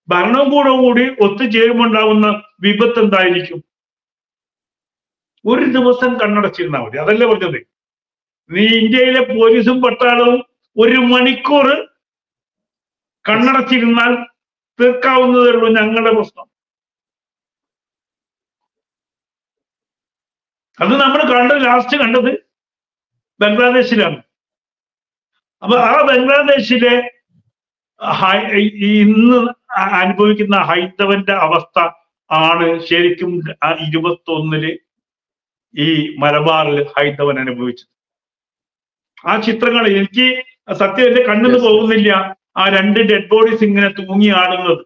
ഭരണകൂടവും കൂടി ഒത്തുചേരുമ്പോണ്ടാവുന്ന വിപത്ത് എന്തായിരിക്കും? ഒരു ദിവസം കണ്ണടച്ചിരുന്നാൽ മതി. അതല്ലേ പറഞ്ഞത്. നീ ഇന്ത്യയിലെ പോലീസും പട്ടാളവും 1 മണിക്കൂർ കണ്ണടച്ചിരുന്നാൽ തീർക്കാവുന്നതേ ഉള്ളൂ ഞങ്ങളുടെ പ്രശ്നം. അത് നമ്മൾ ലാസ്റ്റ് കണ്ടത് ബംഗ്ലാദേശിലാണ്. അപ്പൊ ആ ബംഗ്ലാദേശിലെ ഇന്ന് അനുഭവിക്കുന്ന ഹൈന്ദവന്റെ അവസ്ഥ ആണ് ശരിക്കും 21 ഈ മലബാറിൽ ഹൈന്ദവൻ അനുഭവിച്ചത്. ആ ചിത്രങ്ങൾ എനിക്ക് സത്യം എന്റെ കണ്ണിന് പോകുന്നില്ല. ആ 2 ഡെഡ് ബോഡീസ് ഇങ്ങനെ തൂങ്ങി ആടുന്നത്.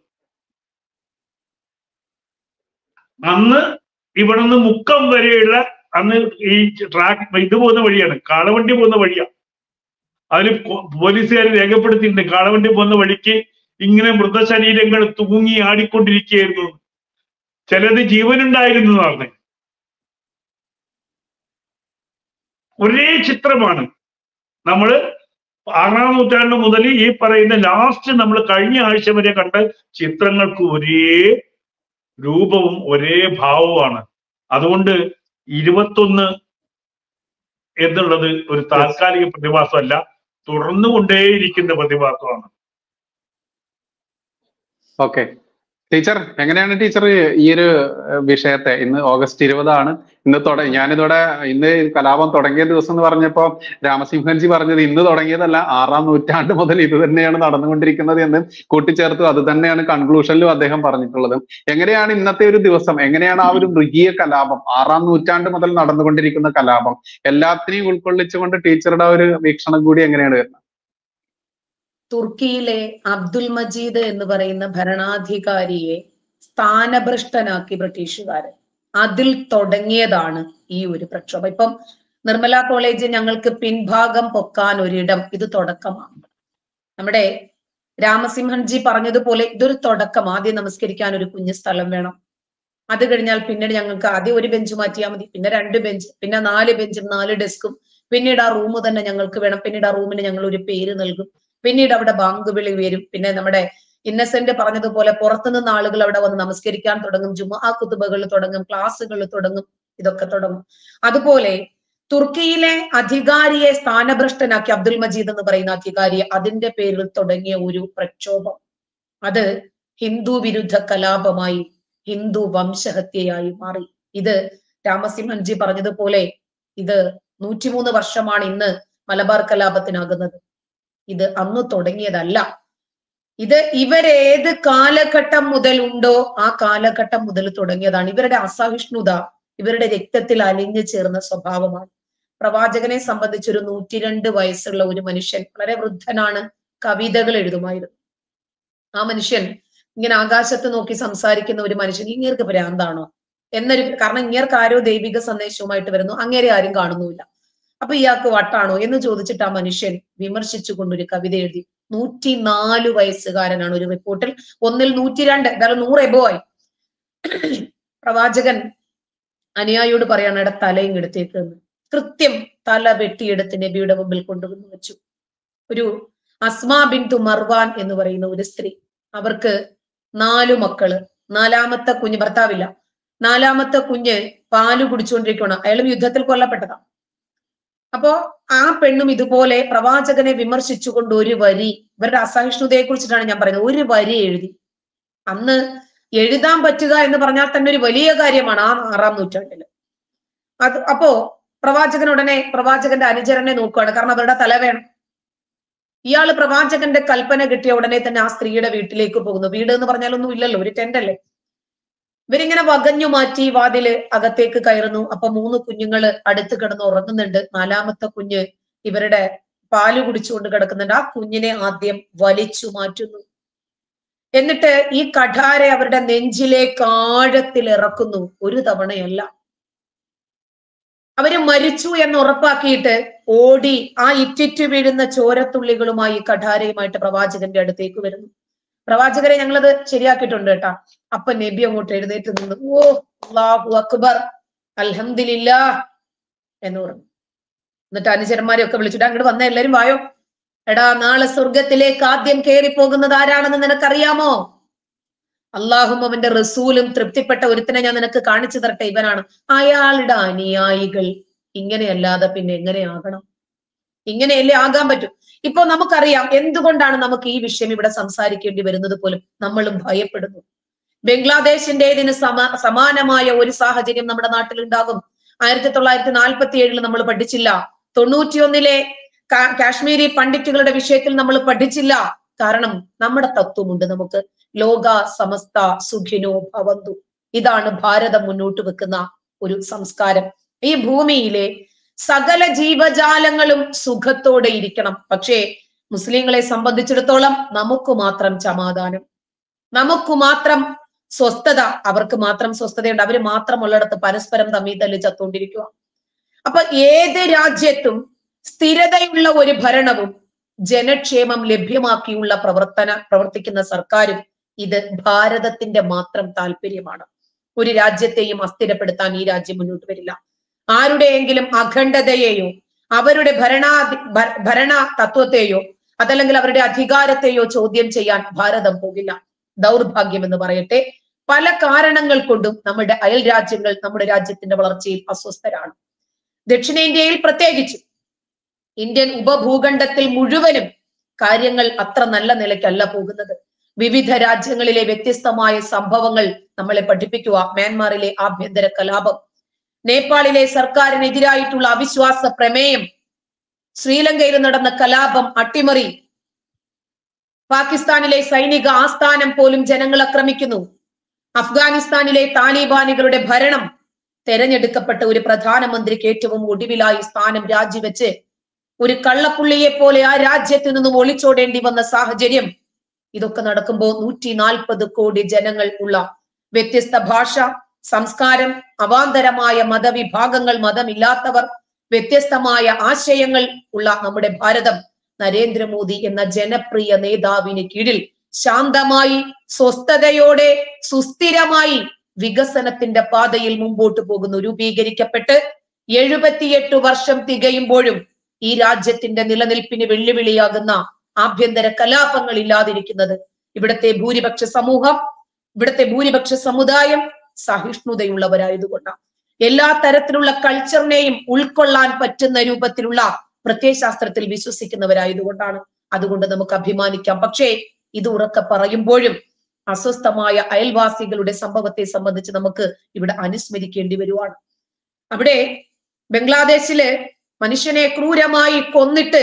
അന്ന് ഇവിടെ നിന്ന് മുക്കം വരെയുള്ള അന്ന് ഈ ട്രാക്ക് ഇത് പോകുന്ന വഴിയാണ്, കാളവണ്ടി പോകുന്ന വഴിയാണ്. അതിൽ പോലീസുകാർ രേഖപ്പെടുത്തിയിട്ടുണ്ട്, കാളവണ്ടി പോകുന്ന വഴിക്ക് ഇങ്ങനെ മൃതശരീരങ്ങൾ തൂങ്ങി ആടിക്കൊണ്ടിരിക്കുകയായിരുന്നു. ചിലത് ജീവനുണ്ടായിരുന്നു എന്നാണ്. ഒരേ ചിത്രമാണ്. നമ്മള് 6-ാം നൂറ്റാണ്ട് മുതൽ ഈ പറയുന്ന ലാസ്റ്റ് നമ്മൾ കഴിഞ്ഞ ആഴ്ച വരെ കണ്ട ചിത്രങ്ങൾക്ക് ഒരേ രൂപവും ഒരേ ഭാവവുമാണ്. അതുകൊണ്ട് 21 എന്നുള്ളത് ഒരു താൽക്കാലിക പ്രതിഭാസമല്ല, തുടർന്നുകൊണ്ടേയിരിക്കുന്ന പ്രതിഭാസമാണ്. ഓക്കെ ടീച്ചർ, എങ്ങനെയാണ് ടീച്ചർ ഈ ഒരു വിഷയത്തെ, ഇന്ന് ഓഗസ്റ്റ് 20 ഞാനിതോടെ ഇന്ന് കലാപം തുടങ്ങിയ ദിവസം എന്ന് പറഞ്ഞപ്പോ രാമസിംഹൻജി പറഞ്ഞത് ഇന്ന് തുടങ്ങിയതല്ല, 6-ാം നൂറ്റാണ്ട് മുതൽ ഇത് തന്നെയാണ് നടന്നുകൊണ്ടിരിക്കുന്നത് എന്ന് കൂട്ടിച്ചേർത്തു. അത് തന്നെയാണ് കൺക്ലൂഷനിലും അദ്ദേഹം പറഞ്ഞിട്ടുള്ളത്. എങ്ങനെയാണ് ഇന്നത്തെ ഒരു ദിവസം, എങ്ങനെയാണ് ആ ഒരു മൃഗീയ കലാപം, 6-ാം നൂറ്റാണ്ട് മുതൽ നടന്നുകൊണ്ടിരിക്കുന്ന കലാപം എല്ലാത്തിനെയും ഉൾക്കൊള്ളിച്ചുകൊണ്ട് ടീച്ചറുടെ ഒരു വീക്ഷണം കൂടി എങ്ങനെയാണ് വരുന്നത്? തുർക്കിയിലെ അബ്ദുൽ മജീദ് എന്ന് പറയുന്ന ഭരണാധികാരിയെ സ്ഥാനഭ്രഷ്ടനാക്കി ബ്രിട്ടീഷുകാര്. അതിൽ തുടങ്ങിയതാണ് ഈ ഒരു പ്രക്ഷോഭം. ഇപ്പം നിർമ്മല കോളേജ് ഞങ്ങൾക്ക് പിൻഭാഗം പൊക്കാൻ ഒരിടം, ഇത് തുടക്കമാണ്. നമ്മുടെ രാമസിംഹൻജി പറഞ്ഞതുപോലെ ഇതൊരു തുടക്കം. ആദ്യം നമസ്കരിക്കാൻ ഒരു കുഞ്ഞു സ്ഥലം വേണം. അത് കഴിഞ്ഞാൽ പിന്നീട് ഞങ്ങൾക്ക് ആദ്യം ഒരു ബെഞ്ച് മാറ്റിയാൽ മതി, പിന്നെ 2 ബെഞ്ച്, പിന്നെ 4 ബെഞ്ചും 4 ഡെസ്കും, പിന്നീട് ആ റൂം തന്നെ ഞങ്ങൾക്ക് വേണം. പിന്നീട് ആ റൂമിന് ഞങ്ങൾ ഒരു പേര് നൽകും. പിന്നീട് അവിടെ ബാങ്ക് വിളി വരും. പിന്നെ നമ്മുടെ ഇന്നസെന്റ് പറഞ്ഞതുപോലെ പുറത്തുനിന്ന് ആളുകൾ അവിടെ വന്ന് നമസ്കരിക്കാൻ തുടങ്ങും, ജുമുഅ ഖുതുബകൾ തുടങ്ങും, ക്ലാസ്സുകൾ തുടങ്ങും, ഇതൊക്കെ തുടങ്ങും. അതുപോലെ തുർക്കിയിലെ അധികാരിയെ സ്ഥാനഭ്രഷ്ടനാക്കി, അബ്ദുൽ മജീദ് എന്ന് പറയുന്ന അധികാരിയെ, അതിന്റെ പേരിൽ തുടങ്ങിയ ഒരു പ്രക്ഷോഭം, അത് ഹിന്ദു വിരുദ്ധ കലാപമായി, ഹിന്ദു വംശഹത്യയായി മാറി. ഇത് രാമസിംഹൻജി പറഞ്ഞതുപോലെ ഇത് 103 വർഷമാണ് ഇന്ന് മലബാർ കലാപത്തിനാകുന്നത്. ഇത് അന്ന് തുടങ്ങിയതല്ല. ഇത് ഇവരേത് കാലഘട്ടം മുതൽ ഉണ്ടോ ആ കാലഘട്ടം മുതൽ തുടങ്ങിയതാണ്. ഇവരുടെ അസഹിഷ്ണുത ഇവരുടെ രക്തത്തിൽ അലിഞ്ഞു ചേർന്ന സ്വഭാവമാണ്. പ്രവാചകനെ സംബന്ധിച്ചൊരു 102 വയസ്സുള്ള ഒരു മനുഷ്യൻ, വളരെ വൃദ്ധനാണ്, കവിതകൾ എഴുതുമായിരുന്നു. ആ മനുഷ്യൻ ഇങ്ങനെ ആകാശത്ത് നോക്കി സംസാരിക്കുന്ന ഒരു മനുഷ്യൻ, ഇങ്ങേർക്ക് ഭ്രാന്താണോ എന്നൊരു, കാരണം ഇങ്ങേർക്ക് ആരോ ദൈവിക സന്ദേശവുമായിട്ട് വരുന്നു, അങ്ങേരെ ആരും കാണുന്നുമില്ല, അപ്പൊ ഇയാൾക്ക് വട്ടാണോ എന്ന് ചോദിച്ചിട്ട് ആ മനുഷ്യൻ വിമർശിച്ചുകൊണ്ടൊരു കവിത എഴുതി. 104 വയസ്സുകാരനാണ് ഒരു റിപ്പോർട്ടിൽ, ഒന്നിൽ 102, എന്തായാലും 100 എബോ ആയി. പ്രവാചകൻ അനുയായിയോട് പറയാണ്, എടാ തലയും എടുത്തേക്ക് എന്ന്. കൃത്യം തല വെട്ടിയെടുത്ത് നബിയുടെ മുമ്പിൽ കൊണ്ടുവന്ന് വെച്ചു. ഒരു അസ്മാ ബിൻതു മർവാൻ എന്ന് പറയുന്ന ഒരു സ്ത്രീ, അവർക്ക് 4 മക്കള്, 4ാമത്തെ കുഞ്ഞ്, ഭർത്താവില്ല, 4ാമത്തെ കുഞ്ഞ് പാല് കുടിച്ചുകൊണ്ടിരിക്കുകയാണ്. അയാളും യുദ്ധത്തിൽ കൊല്ലപ്പെട്ടതാണ്. അപ്പോ ആ പെണ്ണും ഇതുപോലെ പ്രവാചകനെ വിമർശിച്ചുകൊണ്ട് ഒരു വരി, ഇവരുടെ അസഹിഷ്ണുതയെ കുറിച്ചിട്ടാണ് ഞാൻ പറയുന്നത്, ഒരു വരി എഴുതി. അന്ന് എഴുതാൻ പറ്റുക എന്ന് പറഞ്ഞാൽ തന്നെ ഒരു വലിയ കാര്യമാണ് ആ 6-ാം നൂറ്റാണ്ടില്. അപ്പോ പ്രവാചകൻ ഉടനെ പ്രവാചകന്റെ അനുചരനെ നോക്കുകയാണ്, കാരണം അവരുടെ തല വേണം. ഇയാള് പ്രവാചകന്റെ കൽപ്പന കിട്ടിയ ഉടനെ തന്നെ ആ സ്ത്രീയുടെ വീട്ടിലേക്ക് പോകുന്നു. വീട് എന്ന് പറഞ്ഞാലൊന്നും ഇല്ലല്ലോ, ഒരു ടെന്റല്ലേ. ഇവരിങ്ങനെ വകഞ്ഞു മാറ്റി വാതില് അകത്തേക്ക് കയറുന്നു. അപ്പൊ 3 കുഞ്ഞുങ്ങള് അടുത്ത് കിടന്ന് ഉറങ്ങുന്നുണ്ട്. 4ാമത്തെ കുഞ്ഞ് ഇവരുടെ പാല് കുടിച്ചുകൊണ്ട് കിടക്കുന്നുണ്ട്. ആ കുഞ്ഞിനെ ആദ്യം വലിച്ചു മാറ്റുന്നു. എന്നിട്ട് ഈ കഠാരെ അവരുടെ നെഞ്ചിലേക്ക് ആഴത്തിൽ ഇറക്കുന്നു. ഒരു തവണയല്ല. അവര് മരിച്ചു എന്ന് ഉറപ്പാക്കിയിട്ട് ഓടി ആ ഇറ്റിറ്റു വീഴുന്ന ചോരത്തുള്ളികളുമായി കഠാരയുമായിട്ട് പ്രവാചകന്റെ അടുത്തേക്ക് വരുന്നു. പ്രവാചകരെ ഞങ്ങളത് ശരിയാക്കിയിട്ടുണ്ട് കേട്ടാ. അപ്പൊ നബി അങ്ങോട്ട് എഴുന്നേറ്റ് നിന്ന്, ഓ അല്ലാഹു അക്ബർ, അൽഹംദുലില്ലാഹ് എന്ന് പറഞ്ഞു. എന്നിട്ട് അനുചരന്മാരെ ഒക്കെ വിളിച്ചിട്ട്, അങ്ങോട്ട് വന്ന എല്ലാരും വായോ, എടാ നാളെ സ്വർഗത്തിലേക്ക് ആദ്യം കയറി പോകുന്നത് ആരാണെന്ന് നിനക്കറിയാമോ? അള്ളാഹും അവന്റെ റസൂലും തൃപ്തിപ്പെട്ട ഒരുത്തിനെ ഞാൻ നിനക്ക് കാണിച്ചു തരട്ടെ, ഇവനാണ്. അയാളുടെ അനുയായികൾ ഇങ്ങനെയല്ലാതെ പിന്നെ എങ്ങനെയാകണം? ഇങ്ങനെയല്ലേ ആകാൻ പറ്റും. ഇപ്പൊ നമുക്കറിയാം എന്തുകൊണ്ടാണ് നമുക്ക് ഈ വിഷയം ഇവിടെ സംസാരിക്കേണ്ടി വരുന്നത് പോലും നമ്മളും ഭയപ്പെടുന്നു. ബംഗ്ലാദേശിന്റേതിന് സമാനമായ ഒരു സാഹചര്യം നമ്മുടെ നാട്ടിൽ ഉണ്ടാകും. 1947 നമ്മൾ പഠിച്ചില്ല. 91 കാശ്മീരി പണ്ഡിറ്റുകളുടെ വിഷയത്തിൽ നമ്മൾ പഠിച്ചില്ല. കാരണം നമ്മുടെ തത്വമുണ്ട് നമുക്ക്. ലോക സമസ്ത സുഖിനോ ഭവന്തു. ഇതാണ് ഭാരതം മുന്നോട്ട് വെക്കുന്ന ഒരു സംസ്കാരം. ഈ ഭൂമിയിലെ സകല ജീവജാലങ്ങളും സുഖത്തോടെ ഇരിക്കണം. പക്ഷേ മുസ്ലിങ്ങളെ സംബന്ധിച്ചിടത്തോളം നമുക്ക് മാത്രം സമാധാനം, നമുക്ക് മാത്രം സ്വസ്ഥത, അവർക്ക് മാത്രം സ്വസ്ഥതയുണ്ട്. അവര് മാത്രമുള്ളിടത്ത് പരസ്പരം തമ്മിൽ തല്ലി ചത്തുകൊണ്ടിരിക്കുക. അപ്പൊ ഏത് രാജ്യത്തും സ്ഥിരതയുള്ള ഒരു ഭരണവും ജനക്ഷേമം ലഭ്യമാക്കിയുള്ള പ്രവർത്തിക്കുന്ന സർക്കാരും ഇത് ഭാരതത്തിന്റെ മാത്രം താല്പര്യമാണ്. ഒരു രാജ്യത്തെയും അസ്ഥിരപ്പെടുത്താൻ ഈ രാജ്യം മുന്നോട്ട് വരില്ല. ആരുടെയെങ്കിലും അഖണ്ഡതയെയോ അവരുടെ ഭരണ തത്വത്തെയോ അതല്ലെങ്കിൽ അവരുടെ അധികാരത്തെയോ ചോദ്യം ചെയ്യാൻ ഭാരതം പോകില്ല. ദൗർഭാഗ്യം എന്ന് പറയട്ടെ, പല കാരണങ്ങൾ കൊണ്ടും നമ്മുടെ അയൽ രാജ്യങ്ങൾ നമ്മുടെ രാജ്യത്തിന്റെ വളർച്ചയിൽ അസ്വസ്ഥരാണ്. ദക്ഷിണേന്ത്യയിൽ പ്രത്യേകിച്ചും ഇന്ത്യൻ ഉപഭൂഖണ്ഡത്തിൽ മുഴുവനും കാര്യങ്ങൾ അത്ര നല്ല നിലയ്ക്കല്ല പോകുന്നത്. വിവിധ രാജ്യങ്ങളിലെ വ്യത്യസ്തമായ സംഭവങ്ങൾ നമ്മളെ പഠിപ്പിക്കുക. മ്യാൻമാറിലെ ആഭ്യന്തര കലാപം, നേപ്പാളിലെ സർക്കാരിനെതിരായിട്ടുള്ള അവിശ്വാസ പ്രമേയം, ശ്രീലങ്കയിൽ നടന്ന കലാപം, അട്ടിമറി, പാകിസ്ഥാനിലെ സൈനിക ആസ്ഥാനം പോലും ജനങ്ങൾ ആക്രമിക്കുന്നു, അഫ്ഗാനിസ്ഥാനിലെ താലിബാനികളുടെ ഭരണം, തെരഞ്ഞെടുക്കപ്പെട്ട ഒരു പ്രധാനമന്ത്രിക്ക് ഏറ്റവും ഒടുവിലായി സ്ഥാനം രാജിവെച്ച് ഒരു കള്ളപ്പുള്ളിയെ പോലെ ആ രാജ്യത്തു നിന്നും ഒളിച്ചോടേണ്ടി വന്ന സാഹചര്യം. ഇതൊക്കെ നടക്കുമ്പോൾ 140 കോടി ജനങ്ങൾ ഉള്ള വ്യത്യസ്ത ഭാഷ, സംസ്കാരം, അവാന്തരമായ മതവിഭാഗങ്ങൾ, മതമില്ലാത്തവർ, വ്യത്യസ്തമായ ആശയങ്ങൾ ഉള്ള നമ്മുടെ ഭാരതം നരേന്ദ്രമോദി എന്ന ജനപ്രിയ നേതാവിന് കീഴിൽ ശാന്തമായി, സ്വസ്ഥതയോടെ, സുസ്ഥിരമായി വികസനത്തിന്റെ പാതയിൽ മുമ്പോട്ട് പോകുന്നു. രൂപീകരിക്കപ്പെട്ട് 78 വർഷം തികയുമ്പോഴും ഈ രാജ്യത്തിന്റെ നിലനിൽപ്പിന് വെല്ലുവിളിയാകുന്ന ആഭ്യന്തര കലാപങ്ങൾ ഇല്ലാതിരിക്കുന്നത് ഇവിടുത്തെ ഭൂരിപക്ഷ സമൂഹം, ഇവിടുത്തെ ഭൂരിപക്ഷ സമുദായം സഹിഷ്ണുതയുള്ളവരായതുകൊണ്ടാണ്. എല്ലാ തരത്തിലുള്ള കൾച്ചറിനെയും ഉൾക്കൊള്ളാൻ പറ്റുന്ന രൂപത്തിലുള്ള പ്രത്യയശാസ്ത്രത്തിൽ വിശ്വസിക്കുന്നവരായതുകൊണ്ടാണ്. അതുകൊണ്ട് നമുക്ക് അഭിമാനിക്കാം. പക്ഷേ ഇത് ഉറക്കെ പറയുമ്പോഴും അസ്വസ്ഥമായ അയൽവാസികളുടെ സംഭവത്തെ സംബന്ധിച്ച് നമുക്ക് ഇവിടെ അനുസ്മരിക്കേണ്ടി വരുവാണ്. അവിടെ ബംഗ്ലാദേശില് മനുഷ്യനെ ക്രൂരമായി കൊന്നിട്ട്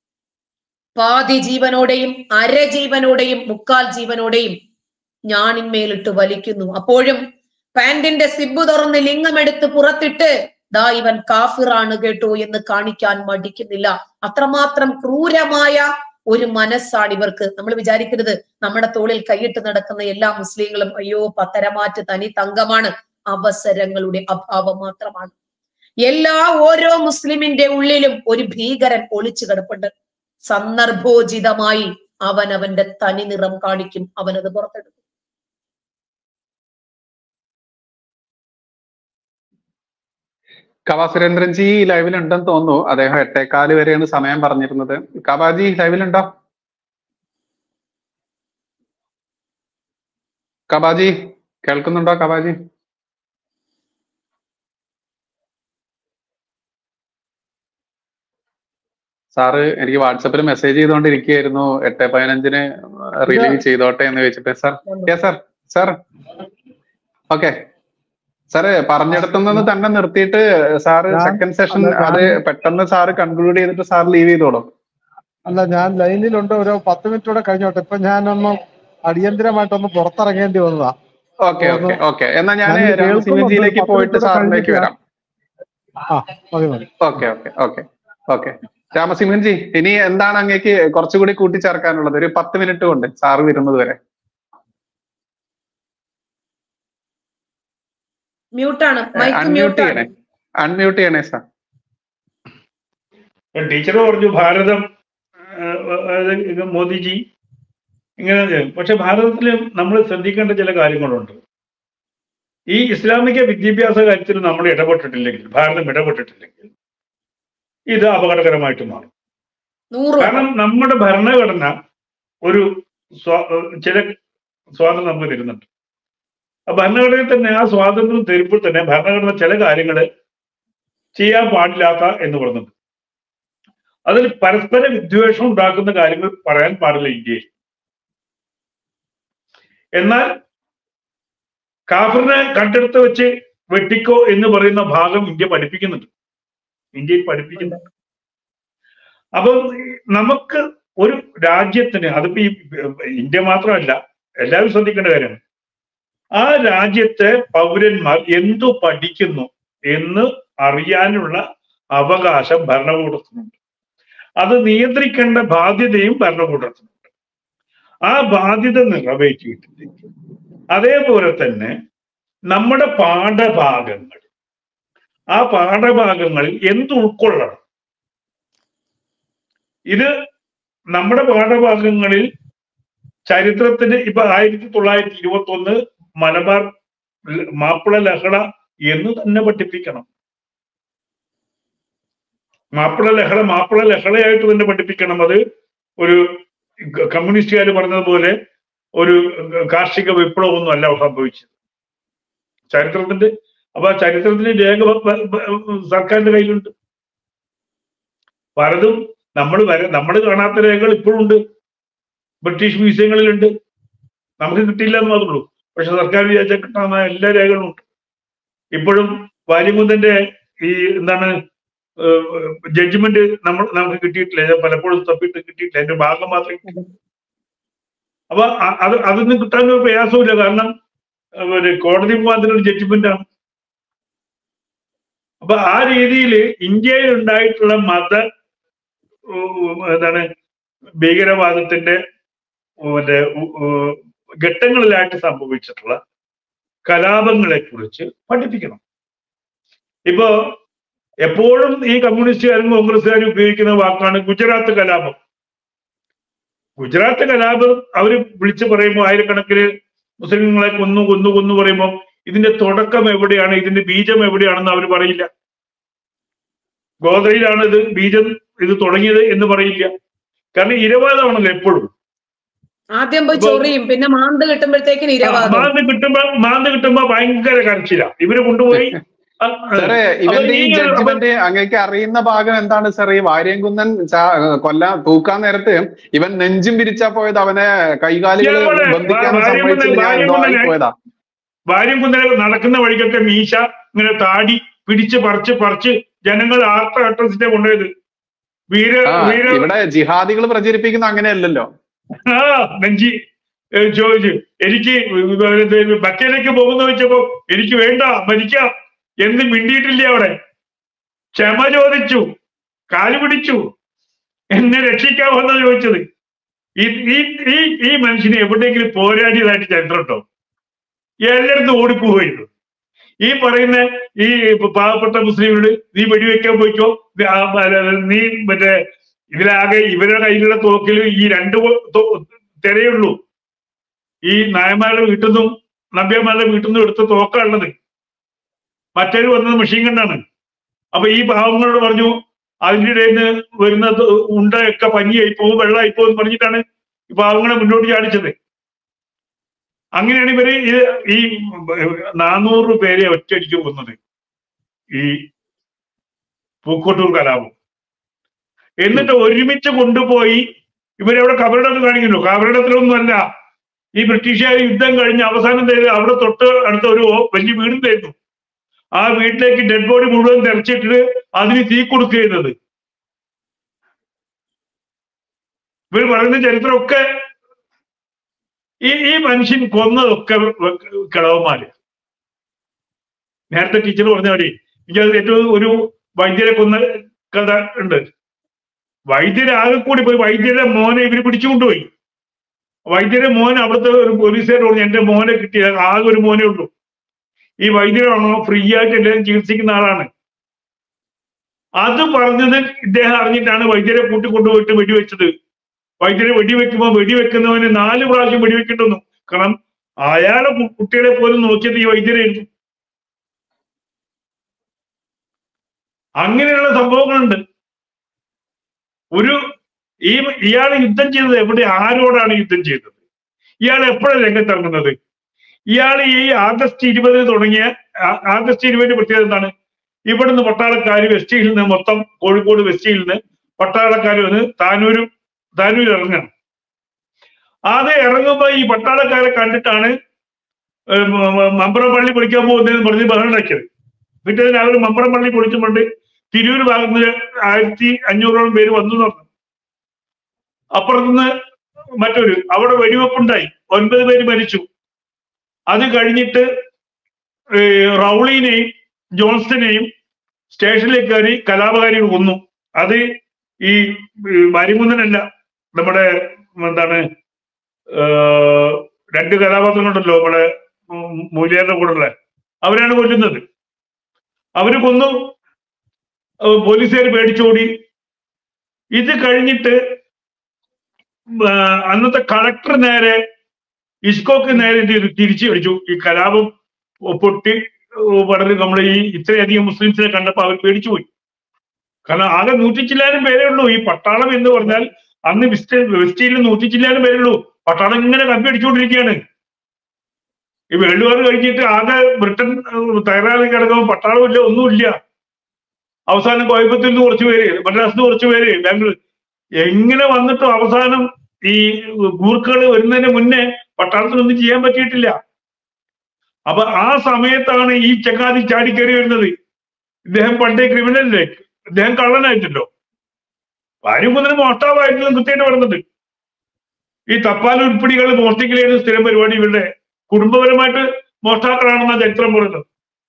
പാതി ജീവനോടെയും അരജീവനോടെയും മുക്കാൽ ജീവനോടെയും ഞാണിന്മേലിട്ട് വലിക്കുന്നു. അപ്പോഴും പാന്റിന്റെ സിബ് തുറന്ന് ലിംഗമെടുത്ത് പുറത്തിട്ട് ദാ ഇവൻ കാഫിറാണ് കേട്ടോ എന്ന് കാണിക്കാൻ മടിക്കുന്നില്ല. അത്രമാത്രം ക്രൂരമായ ഒരു മനസ്സാണ് ഇവർക്ക്. നമ്മൾ വിചാരിക്കരുത് നമ്മുടെ തോളിൽ കൈയിട്ട് നടക്കുന്ന എല്ലാ മുസ്ലിങ്ങളും അയ്യോ പത്തരമാറ്റ് തനി തങ്കമാണ്. അവസരങ്ങളുടെ അഭാവം മാത്രമാണ്. ഓരോ മുസ്ലിമിന്റെ ഉള്ളിലും ഒരു ഭീകരൻ ഒളിച്ചു കിടപ്പുണ്ട്. സന്ദർഭോചിതമായി അവന്റെ തനി നിറം കാണിക്കും, അവനത് പുറത്തെടുക്കും. കവാ സുരേന്ദ്രൻജി ലൈവിലുണ്ടെന്ന് തോന്നുന്നു. അദ്ദേഹം 8:15 വരെയാണ് സമയം പറഞ്ഞിരുന്നത്. കവാജി ലൈവിലുണ്ടോ? കവാജി കേൾക്കുന്നുണ്ടോ? കവാജി സാറ് എനിക്ക് വാട്സപ്പിൽ മെസ്സേജ് ചെയ്തുകൊണ്ടിരിക്കുകയായിരുന്നു 8:15 റിലീവ് ചെയ്തോട്ടെ എന്ന് ചോദിച്ചിട്ട്. സാർ ഓക്കെ സാറ് പറഞ്ഞിടത്തുനിന്ന് തന്നെ നിർത്തിയിട്ട് സാറ് സെക്കൻഡ് സെഷൻ അത് പെട്ടെന്ന് സാറ് കൺക്ലൂഡ് ചെയ്തിട്ട് സാർ ലീവ് ചെയ്തോളൂ. അല്ല, ഞാൻ ലൈനിലുണ്ട്. ഒരു 10 മിനിറ്റൂടെ കഴിഞ്ഞോട്ടെ. ഇപ്പൊ ഞാനൊന്ന് അടിയന്തരമായിട്ടൊന്ന് പുറത്തിറങ്ങേണ്ടി വന്നതാ. ഓക്കെ എന്നാ ഞാൻ രാമസിംഹജിയിലേക്ക് പോയിട്ട് സാറിലേക്ക് വരാം. ഓക്കെ രാമസിംഹൻജി, ഇനി എന്താണ് അങ്ങേക്ക് കുറച്ചുകൂടി കൂട്ടിച്ചേർക്കാനുള്ളത്? ഒരു 10 മിനിറ്റ് കൊണ്ട് സാറ് വരുന്നത് വരെ. അൺമ്യൂട്ട് ചെയ്യണേ സാർ. ടീച്ചർ പറഞ്ഞു ഭാരതം മോദിജി ഇങ്ങനെ, പക്ഷെ ഭാരതത്തിൽ നമ്മൾ ശ്രദ്ധിക്കേണ്ട ചില കാര്യങ്ങളുണ്ട്. ഈ ഇസ്ലാമിക വിദ്യാഭ്യാസ കാര്യത്തിൽ നമ്മൾ ഇടപെട്ടിട്ടില്ലെങ്കിൽ, ഭാരതം ഇടപെട്ടിട്ടില്ലെങ്കിൽ ഇത് അപകടകരമായിട്ട് മാറും. കാരണം നമ്മുടെ ഭരണഘടന ഒരു ചില സ്വാതന്ത്ര്യം നമുക്ക് തരുന്നുണ്ട്. ഭരണഘടനയിൽ തന്നെ ആ സ്വാതന്ത്ര്യം തരുമ്പോൾ തന്നെ ഭരണഘടന ചില കാര്യങ്ങൾ ചെയ്യാൻ പാടില്ലാത്ത എന്ന് പറയുന്നുണ്ട്. അതിൽ പരസ്പര വിദ്വേഷം ഉണ്ടാക്കുന്ന കാര്യങ്ങൾ പറയാൻ പാടില്ല ഇന്ത്യയിൽ. എന്നാൽ കാഫറിനെ കണ്ടെടുത്ത് വെച്ച് വെട്ടിക്കോ എന്ന് പറയുന്ന ഭാഗം ഇന്ത്യയിൽ പഠിപ്പിക്കുന്നുണ്ട്. അപ്പം നമുക്ക് ഒരു രാജ്യത്തിന്, അതിപ്പോ ഈ ഇന്ത്യ മാത്രമല്ല, എല്ലാവരും ശ്രദ്ധിക്കേണ്ട കാര്യമാണ്, ആ രാജ്യത്തെ പൗരന്മാർ എന്തു പഠിക്കുന്നു എന്ന് അറിയാനുള്ള അവകാശം ഭരണകൂടത്തിനുണ്ട്. അത് നിയന്ത്രിക്കേണ്ട ബാധ്യതയും ഭരണകൂടത്തിനുണ്ട്. ആ ബാധ്യത നിറവേറ്റിയിട്ടില്ല. അതേപോലെ തന്നെ നമ്മുടെ പാഠഭാഗങ്ങൾ, ആ പാഠഭാഗങ്ങളിൽ എന്ത് ഉൾക്കൊള്ളണം? ഇത് നമ്മുടെ പാഠഭാഗങ്ങളിൽ ചരിത്രത്തിന് ഇപ്പൊ 1921 മലബാർ മാപ്പിള ലഹള എന്ന് തന്നെ പഠിപ്പിക്കണം. മാപ്പിള ലഹളയായിട്ട് തന്നെ പഠിപ്പിക്കണം. അത് ഒരു കമ്മ്യൂണിസ്റ്റുകാർ പറഞ്ഞതുപോലെ ഒരു കാർഷിക വിപ്ലവമൊന്നും അല്ല സംഭവിച്ചത്. ചരിത്രത്തിന്റെ അപ്പൊ ചരിത്രത്തിന്റെ രേഖ സർക്കാരിന്റെ കയ്യിലുണ്ട്. പലതും നമ്മൾ കാണാത്ത രേഖകൾ ഇപ്പോഴുണ്ട്, ബ്രിട്ടീഷ് മ്യൂസിയങ്ങളിലുണ്ട്. നമുക്ക് കിട്ടിയില്ല എന്ന് മാത്രമേ ഉള്ളൂ. പക്ഷെ സർക്കാർ വിചാരിച്ചാൽ കിട്ടാവുന്ന എല്ലാ രേഖകളും ഉണ്ട്. ഇപ്പോഴും വാര്യംകുന്നന്റെ ഈ എന്താണ് ജഡ്ജ്മെന്റ് നമുക്ക് കിട്ടിയിട്ടില്ല, പലപ്പോഴും തപ്പിട്ട് കിട്ടിയിട്ടില്ല, അതിന്റെ ഭാഗം മാത്രമേ കിട്ടി. അപ്പൊ അതൊന്നും കിട്ടാൻ ഒരു പ്രയാസമില്ല. കാരണം കോടതി മുഖാന്തരം ജഡ്ജ്മെന്റ് ആണ്. അപ്പൊ ആ രീതിയിൽ ഇന്ത്യയിൽ ഉണ്ടായിട്ടുള്ള ഭീകരവാദത്തിന്റെ ഘട്ടങ്ങളിലായിട്ട് സംഭവിച്ചിട്ടുള്ള കലാപങ്ങളെ കുറിച്ച് പഠിപ്പിക്കണം. ഇപ്പോ എപ്പോഴും ഈ കമ്മ്യൂണിസ്റ്റുകാരും കോൺഗ്രസ്സുകാരും ഉപയോഗിക്കുന്ന വാക്കാണ് ഗുജറാത്ത് കലാപം. ഗുജറാത്ത് കലാപം അവര് വിളിച്ചു പറയുമ്പോൾ ആയിരക്കണക്കിന് മുസ്ലിങ്ങളെ കൊന്നു പറയുമ്പോൾ ഇതിന്റെ തുടക്കം എവിടെയാണ്, ഇതിന്റെ ബീജം എവിടെയാണെന്ന് അവർ പറയില്ല. ഗോത്രയിലാണ് ഇത് തുടങ്ങിയത് എന്ന് പറയില്ല. കാരണം ഇരവാദമാണല്ലോ എപ്പോഴും. ആദ്യം പോയി ചൊറിയും, പിന്നെ മാന്ത് കിട്ടുമ്പോഴത്തേക്കും മാന്ത് കിട്ടുമ്പോ ഭയങ്കര കരച്ചില. ഇവര് കൊണ്ടുപോയി സാറേ, ഇവന്റെ ഈ ജഡ്ജ്മെന്റ് അങ്ങേക്ക് അറിയുന്ന ഭാഗം എന്താണ് സാർ? ഈ വാര്യംകുന്നൻ തൂക്കാൻ നേരത്ത് ഇവൻ നെഞ്ചും പിരിച്ചാ പോയത്, അവനെ കൈകാലുകൾ ബന്ധിക്കാൻ പോയതാ. വാര്യംകുന്നൻ നടക്കുന്ന വഴിക്കൊക്കെ മീശ ഇങ്ങനെ താടി പിടിച്ച് പറിച്ച് ജനങ്ങൾ ആർത്തഘട്ടത്തിന്റെ കൊണ്ടുപോയത്. ഇവിടെ ജിഹാദികൾ പ്രചരിപ്പിക്കുന്ന അങ്ങനെയല്ലല്ലോ. നെഞ്ചി ചോദിച്ചു, എനിക്ക് ബക്കയിലേക്ക് പോകുന്ന വെച്ചപ്പോ എനിക്ക് വേണ്ട, മരിക്കാം എന്ന് മിണ്ടിയിട്ടില്ല. അവിടെ ക്ഷമ ചോദിച്ചു, കാല് പിടിച്ചു, എന്നെ രക്ഷിക്കാമെന്നാ ചോദിച്ചത്. ഈ മനുഷ്യനെ എവിടെയെങ്കിലും പോരാടിയതായിട്ട് ചരിത്രമുണ്ടോ? എല്ലായിടത്തും ഓടിപ്പോയിരുന്നു. ഈ പറയുന്ന ഈ പാവപ്പെട്ട മുസ്ലിങ്ങള് നീ വെടിവെക്കാൻ പോയിക്കോ, നീ ഇതിലാകെ ഇവരുടെ കയ്യിലുള്ള തോക്കിൽ ഈ 2 തിരയുള്ളൂ. ഈ നായന്മാരുടെ വീട്ടിൽ നിന്നും നമ്പ്യന്മാരുടെ വീട്ടിൽ നിന്നും എടുത്ത തോക്കാണുള്ളത്. മറ്റൊരു വന്നത് മെഷീൻ ഗണ്ണാണ്. അപ്പൊ ഈ പാവങ്ങളോട് പറഞ്ഞു, അതിൻ്റെ ഇടയിൽ നിന്ന് വരുന്ന ഉണ്ടയൊക്കെ പഞ്ഞിയായി പോകും, വെള്ളമായി പോകും എന്ന് പറഞ്ഞിട്ടാണ് ഈ പാവങ്ങളെ മുന്നോട്ട് ചാടിച്ചത്. അങ്ങനെയാണ് ഇവര് ഈ 400 പേരെ ഒറ്റയടിച്ച് കൊന്നത് ഈ പൂക്കോട്ടൂർ കലാപം. എന്നിട്ട് ഒരുമിച്ച് കൊണ്ടുപോയി ഇവരവിടെ കബറിടം കാണിക്കുന്നു. കബറിടത്തിലൊന്നുമല്ല, ഈ ബ്രിട്ടീഷുകാർ യുദ്ധം കഴിഞ്ഞ് അവസാനം അവിടെ തൊട്ട് അടുത്ത ഒരു വലിയ വീടുണ്ടായിരുന്നു. ആ വീട്ടിലേക്ക് ഡെഡ് ബോഡി മുഴുവൻ തെരച്ചിട്ടിട്ട് അതിന് തീ കൊടുക്കുന്നത്. ഇവർ പറയുന്ന ചരിത്രമൊക്കെ ഈ മനുഷ്യൻ കൊന്നതൊക്കെ കിളവന്മാര്. നേരത്തെ ടീച്ചർ പറഞ്ഞ മതി, എനിക്കത് ഏറ്റവും ഒരു വൈദ്യരെ കൊന്ന കഥ ഉണ്ട്. വൈദ്യരാകെ കൂടി പോയി വൈദ്യരുടെ മോനെ ഇവര് പിടിച്ചുകൊണ്ടുപോയി. വൈദ്യരുടെ മോൻ അവിടുത്തെ ഒരു പോലീസുകാർ പറഞ്ഞു, എന്റെ മോനെ കിട്ടിയ ആകെ ഒരു മോനേ ഉള്ളൂ. ഈ വൈദ്യരാണോ ഫ്രീ ആയിട്ട് എല്ലാവരും ചികിത്സിക്കുന്ന ആളാണ്. അത് പറഞ്ഞത് ഇദ്ദേഹം അറിഞ്ഞിട്ടാണ് വൈദ്യരെ കൂട്ടിക്കൊണ്ടുപോയിട്ട് വെടിവെച്ചത്. വൈദ്യരെ വെടിവെക്കുന്നവന് 4 പ്രാവശ്യം വെടിവെക്കേണ്ടെന്നു. കാരണം അയാളെ കുട്ടികളെ പോലും നോക്കിയത് ഈ വൈദ്യരായിരുന്നു. അങ്ങനെയുള്ള സംഭവങ്ങളുണ്ട്. ഇയാൾ യുദ്ധം ചെയ്തത് എവിടെ, ആരോടാണ് യുദ്ധം ചെയ്തത്? ഇയാൾ എപ്പോഴാണ് രംഗത്തിറങ്ങുന്നത്? ഇയാൾ ഈ ആഗസ്റ്റ് 20 തുടങ്ങിയ ആഗസ്റ്റ് 20 പ്രത്യേകത എന്താണ്? ഇവിടുന്ന് പട്ടാളക്കാർ വെസ്റ്റിൽ നിന്ന് മൊത്തം കോഴിക്കോട് വെസ്റ്റിൽ നിന്ന് പട്ടാളക്കാർ വന്ന് താനൂർ ഇറങ്ങണം. അത് ഇറങ്ങുമ്പോ ഈ പട്ടാളക്കാരെ കണ്ടിട്ടാണ് മമ്പറം പള്ളി പൊളിക്കാൻ പോകുന്നതെന്ന് പറഞ്ഞ് ബഹളം ഉണ്ടാക്കിയത്. പിറ്റേതിന് അവർ മമ്പറം പള്ളി പൊളിച്ചുകൊണ്ട് തിരൂർ ഭാഗത്ത് 1500ഓളം പേര് വന്നു പറഞ്ഞു. അപ്പുറത്തുനിന്ന് മറ്റൊരു അവിടെ വെടിവെപ്പുണ്ടായി, 9 പേര് മരിച്ചു. അത് കഴിഞ്ഞിട്ട് റൗളിനെയും ജോൺസ്റ്റനെയും സ്റ്റേഷനിലേക്ക് കയറി കലാപകാരികൾ കൊന്നു. അത് ഈ വാരിമുന്നനല്ല, നമ്മുടെ എന്താണ് 2 കഥാപാത്രങ്ങളുണ്ടല്ലോ നമ്മുടെ മൂല്യരുടെ കൂടെയുള്ള, അവരാണ് കൊല്ലുന്നത്. അവര് കൊന്നു, പോലീസുകാർ പേടിച്ചോടി. ഇത് കഴിഞ്ഞിട്ട് അന്നത്തെ കളക്ടർ നേരെ ഇസ്കോക്ക് നേരെ തിരിച്ചു അടിച്ചു. ഈ കലാപം പൊട്ടി വളരെ നമ്മൾ ഈ ഇത്രയധികം മുസ്ലിംസിനെ കണ്ടപ്പോൾ അവർ പേടിച്ചുപോയി. കാരണം ആകെ 100 ചില്ലാനും പേരേ ഉള്ളൂ. ഈ പട്ടാളം എന്ന് പറഞ്ഞാൽ അന്ന് വെസ്റ്റിൽ 100 ചില്ലാനും പേരേ ഉള്ളൂ. പട്ടാളം ഇങ്ങനെ കമ്പി അടിച്ചുകൊണ്ടിരിക്കുകയാണ്. ഈ വേൾഡ് വാർ കഴിഞ്ഞിട്ട് ആകെ ബ്രിട്ടൻ തയ്യാറായി കിടക്കുമ്പോൾ പട്ടാളമില്ല, ഒന്നുമില്ല. അവസാനം കോയമ്പത്തൂരിൽ നിന്ന് കുറച്ച് പേര്, മദ്രാസിൽ നിന്ന് കുറച്ച് പേര്, ബാംഗ്ലൂർ, എങ്ങനെ വന്നിട്ടും അവസാനം ഈ ഗൂർഖകൾ വരുന്നതിന് മുന്നേ പട്ടാളത്തിനൊന്നും ചെയ്യാൻ പറ്റിയിട്ടില്ല. അപ്പൊ ആ സമയത്താണ് ഈ ചങ്ങാതി ചാടിക്കയറി വരുന്നത്. ഇദ്ദേഹം പണ്ടേ ക്രിമിനലല്ലേ, ഇദ്ദേഹം കള്ളനായിട്ടല്ലോ. വാരിമുന്നന് മോഷ്ടാവായിട്ടുള്ള കൃത്യമായിട്ട് പറയുന്നുണ്ട്. ഈ തപ്പാൽ ഉൾപ്പെടികൾ മോഷ്ടിക്കലായിരുന്നു സ്ഥിരം പരിപാടി. ഇവരുടെ കുടുംബപരമായിട്ട് മോഷ്ടാക്കളാണെന്ന ചരിത്രം പറയുന്നത്.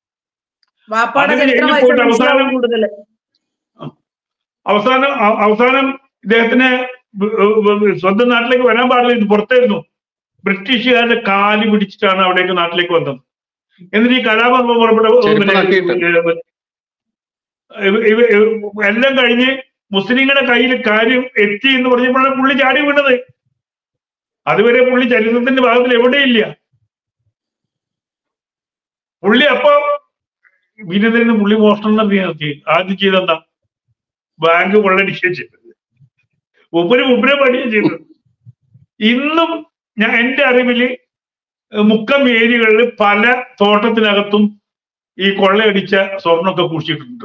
അവസാനം ഇദ്ദേഹത്തിന് സ്വന്തം നാട്ടിലേക്ക് വരാൻ പാടില്ല, ഇത് പുറത്തായിരുന്നു. ബ്രിട്ടീഷുകാരുടെ കാല് പിടിച്ചിട്ടാണ് അവിടേക്ക് നാട്ടിലേക്ക് വന്നത്. എന്നിട്ട് ഈ കലാപം എല്ലാം കഴിഞ്ഞ് മുസ്ലിങ്ങളുടെ കയ്യിൽ കാര്യം എത്തി എന്ന് പറഞ്ഞപ്പോഴാണ് പുള്ളി ചാടി വീണത്. അതുവരെ പുള്ളി ചരിത്രത്തിന്റെ ഭാഗത്തിൽ എവിടെയില്ല. പുള്ളി അപ്പൊ വിനതിന് പുള്ളി മോഷണം നടത്തി. ആദ്യം ചെയ്തെന്താ? ബാങ്ക് കൊള്ളടിക്കുകയും ചെയ്തത്. ഉപ്പരെ പണിയും ചെയ്തത്. ഇന്നും ഞാൻ എന്റെ അറിവില് മുക്കം ഏരിയകളിൽ പല തോട്ടത്തിനകത്തും ഈ കൊള്ളയടിച്ച സ്വർണ്ണമൊക്കെ കുഴിച്ചിട്ടുണ്ട്.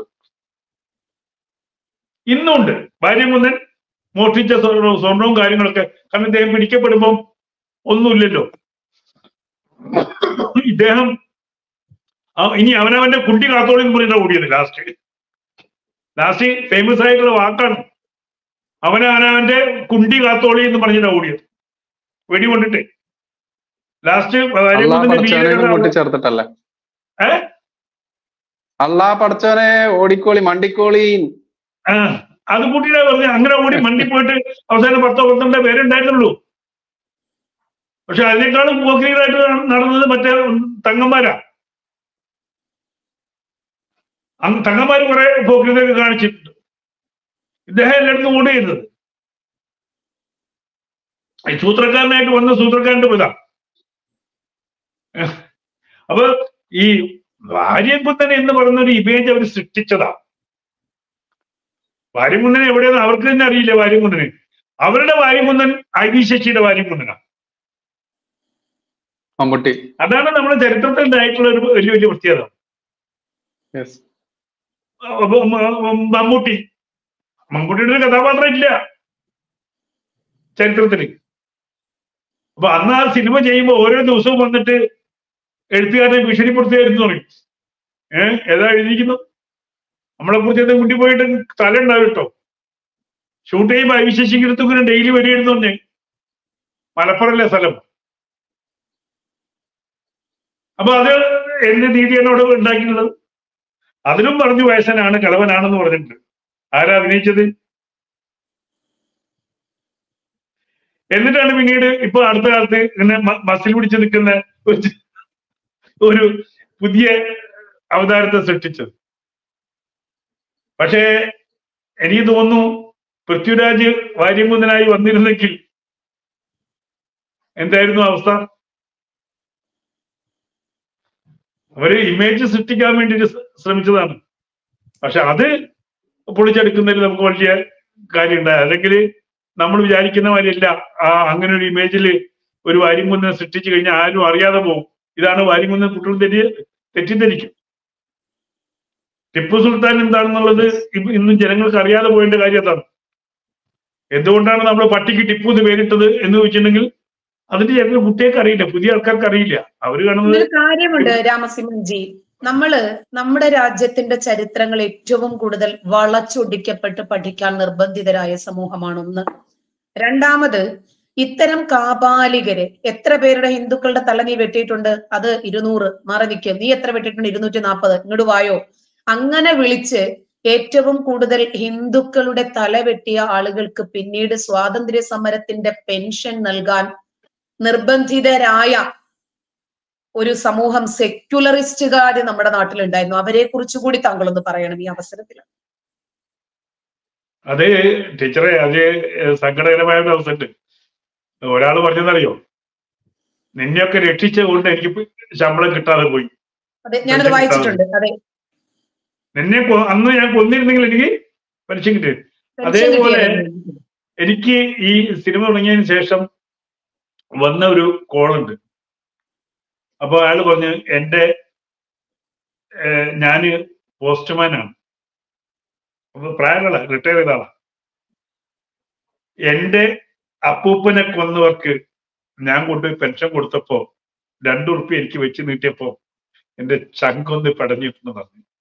ഇന്നുണ്ട്. വാരിമുന്നൻ മോഷ്ടിച്ച സ്വർണവും കാര്യങ്ങളൊക്കെ. കാരണം ഇദ്ദേഹം പിടിക്കപ്പെടുമ്പം ഒന്നുമില്ലല്ലോ. ഇദ്ദേഹം ഇനി അവനവന്റെ കുണ്ടി കാത്തോളി എന്ന് പറഞ്ഞിട്ടാണ് ഓടിയത്. ലാസ്റ്റ് ഫേമസ് ആയിട്ടുള്ള വാക്കാണ്, അവനവന്റെ കുണ്ടി കാത്തോളി എന്ന് പറഞ്ഞിട്ടാണ് ഓടിയത്, വെടികൊണ്ടിട്ട്. ലാസ്റ്റ് കൂട്ടിച്ചേർത്തിട്ടല്ലേ അള്ളാ പഠിച്ചവനെ ഓടിക്കോളി മണ്ടിക്കോളി അത് കൂട്ടിയിട്ടാ പറഞ്ഞത്. അങ്ങനെ ഓടി മണ്ടി പോയിട്ട് അവസാനം 10-12 പേരുണ്ടായിട്ടുള്ളൂ. പക്ഷെ അതിനേക്കാളും പോക്രീറായിട്ട് നടന്നത് മറ്റേ തങ്ങന്മാരാ. തങ്ങന്മാര് കുറെ പോക്രീതൊക്കെ കാണിച്ചിട്ടുണ്ട്. ഇദ്ദേഹം എല്ലായിടത്തും ഓടി ചെയ്യുന്നത്. ഈ സൂത്രക്കാരനായിട്ട് വന്ന സൂത്രക്കാരന്റെ പിതാ. അപ്പൊ ഈ വാര്യംകുന്നൻ എന്ന് പറയുന്ന ഒരു ഇമേജ് അവർ സൃഷ്ടിച്ചതാ. വാര്യംകുന്നൻ എവിടെയെന്ന് അവർക്ക് തന്നെ അറിയില്ല. വാര്യംകുന്നന് അവരുടെ വാര്യംകുന്നൻ ഐവി ശശിയുടെ വാര്യംകുന്നനാ. മമ്മൂട്ടി. അതാണ് നമ്മുടെ ചരിത്രത്തിൽ ഉണ്ടായിട്ടുള്ള ഒരു വലിയ വലിയ പ്രത്യേകത. മമ്മൂട്ടിയുടെ ഒരു കഥാപാത്രം ഇല്ല ചരിത്രത്തില്. അപ്പൊ അന്ന് ആ സിനിമ ചെയ്യുമ്പോൾ ഓരോ ദിവസവും വന്നിട്ട് എഴുത്തുകാരനെ ഭീഷണിപ്പെടുത്തുകയായിരുന്നു പറയും. ഏതാ എഴുതിയിരിക്കുന്നു? നമ്മളെ കുറിച്ച് മുണ്ടി പോയിട്ട് തല ഉണ്ടാവും കേട്ടോ. ഷൂട്ട് ചെയ്യുമ്പോൾ അവിശേഷിക്കടുത്തും ഡെയിലി വരികയെന്ന് പറഞ്ഞേ. മലപ്പുറല്ലേ സ്ഥലം. അപ്പൊ അത് എന്ത് രീതിയാണ് അവിടെ ഉണ്ടാക്കിയിട്ടുള്ളത്? അതിലും പറഞ്ഞു വയസ്സനാണ്, കളവനാണെന്ന് പറഞ്ഞിട്ടുണ്ട്. ആരാ അഭിനയിച്ചത്? എന്നിട്ടാണ് പിന്നീട് ഇപ്പൊ അടുത്ത കാലത്ത് ഇങ്ങനെ മസിൽ പിടിച്ച് നിൽക്കുന്ന ഒരു പുതിയ അവതാരത്തെ സൃഷ്ടിച്ചത്. പക്ഷേ എനിക്ക് തോന്നുന്നു പൃഥ്വിരാജ് വാര്യംകുന്നനായി വന്നിരുന്നെങ്കിൽ എന്തായിരുന്നു അവസ്ഥ? അവര് ഇമേജ് സൃഷ്ടിക്കാൻ വേണ്ടിയിട്ട് ശ്രമിച്ചതാണ്. പക്ഷെ അത് പൊളിച്ചെടുക്കുന്നതിൽ നമുക്ക് വലിയ കാര്യം ഉണ്ടായി. അല്ലെങ്കിൽ നമ്മൾ വിചാരിക്കുന്ന മാതിരിയല്ല. അങ്ങനെ ഒരു ഇമേജിൽ ഒരു വാര്യംകുന്നനെ സൃഷ്ടിച്ചു കഴിഞ്ഞാൽ ആരും അറിയാതെ പോകും. ഇതാണ് വാരികുന്നൻ കുട്ടികൾ തെറ്റിദ്ധരിക്കും. ടിപ്പു സുൽത്താൻ എന്താണെന്നുള്ളത് ഇന്നും ജനങ്ങൾക്ക് അറിയാതെ പോയേണ്ട കാര്യം അതാണ്. എന്തുകൊണ്ടാണ് നമ്മൾ പട്ടിക്ക് ടിപ്പു എന്ന് പേരിട്ടത് എന്ന് ചോദിച്ചിട്ടുണ്ടെങ്കിൽ അതിന്റെ ജനങ്ങൾ കുട്ടികൾക്ക് അറിയില്ല, പുതിയ ആൾക്കാർക്ക് അറിയില്ല. അവര് കാണുന്നത് ഒരു കാര്യമുണ്ട് രാമസിംഹൻജി, നമ്മുടെ രാജ്യത്തിന്റെ ചരിത്രങ്ങൾ ഏറ്റവും കൂടുതൽ വളച്ചൊടിക്കപ്പെട്ട് പഠിക്കാൻ നിർബന്ധിതരായ സമൂഹമാണ് ഒന്ന്. രണ്ടാമത്, ഇത്തരം കാപാലികര് എത്ര പേരുടെ ഹിന്ദുക്കളുടെ തല നീ വെട്ടിയിട്ടുണ്ട്? അത് 200. മാറി നിൽക്കും. നീ എത്ര വെട്ടിയിട്ടുണ്ട്? 240. ഇങ്ങോട്ട് വായോ. അങ്ങനെ വിളിച്ച് ഏറ്റവും കൂടുതൽ ഹിന്ദുക്കളുടെ തല വെട്ടിയ ആളുകൾക്ക് പിന്നീട് സ്വാതന്ത്ര്യ സമരത്തിന്റെ പെൻഷൻ നൽകാൻ നിർബന്ധിതരായ ഒരു സമൂഹം സെക്യുലറിസ്റ്റുകാര് നമ്മുടെ നാട്ടിലുണ്ടായിരുന്നു. അവരെ കുറിച്ച് കൂടി താങ്കളൊന്ന് പറയണം ഈ അവസരത്തിൽ. അത് ടീച്ചറെ, അത് സങ്കടകരമായ ഒരു അവസ്ഥയുണ്ട്. ഒരാൾ പറഞ്ഞതറിയോ, നിന്നെയൊക്കെ രക്ഷിച്ചുകൊണ്ട് എനിക്ക് ശമ്പളം കിട്ടാതെ പോയി. അതെ, ഞാനത് വായിച്ചിട്ടുണ്ട്. അതെ, നിന്നെ അന്ന് ഞാൻ കൊന്നിരുന്നെങ്കിൽ എനിക്ക് പെൻഷൻ കിട്ടി. അതേപോലെ എനിക്ക് ഈ സിനിമ തുടങ്ങിയതിന് ശേഷം വന്ന ഒരു കോളുണ്ട്. അപ്പൊ അയാൾ പറഞ്ഞു, ഞാന് പോസ്റ്റ്മാനാണ്, പ്രായമുള്ള റിട്ടയർ ചെയ്ത ആളാ. എന്റെ അപ്പൂപ്പനെ കൊന്നവർക്ക് ഞാൻ കൊണ്ടുപോയി പെൻഷൻ കൊടുത്തപ്പോ 2 ഉറുപ്പിക എനിക്ക് വെച്ച് നീട്ടിയപ്പോ എന്റെ ചങ്കൊന്ന് പടഞ്ഞിട്ടെന്ന് പറഞ്ഞു.